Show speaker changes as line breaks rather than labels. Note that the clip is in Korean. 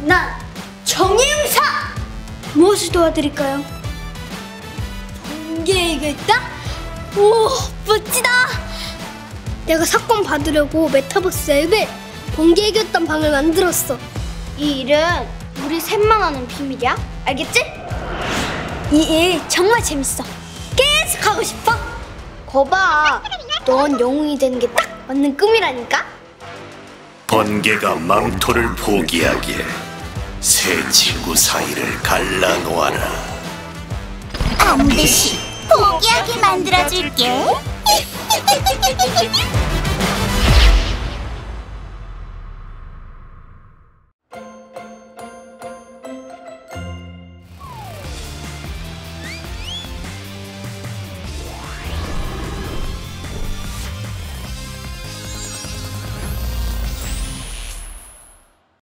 난 정의용사! 무엇을 도와드릴까요? 번개에 이겼다? 오, 멋지다! 내가 사건 받으려고 메타버스 앱에 번개에 이겼던 방을 만들었어. 이 일은 우리 셋만 아는 비밀이야. 알겠지? 이 일 정말 재밌어. 계속 하고 싶어. 거봐, 넌 영웅이 되는 게 딱 맞는 꿈이라니까.
번개가 망토를 포기하기에 새 친구 사이를 갈라놓아라.
반드시 포기하게 만들어줄게.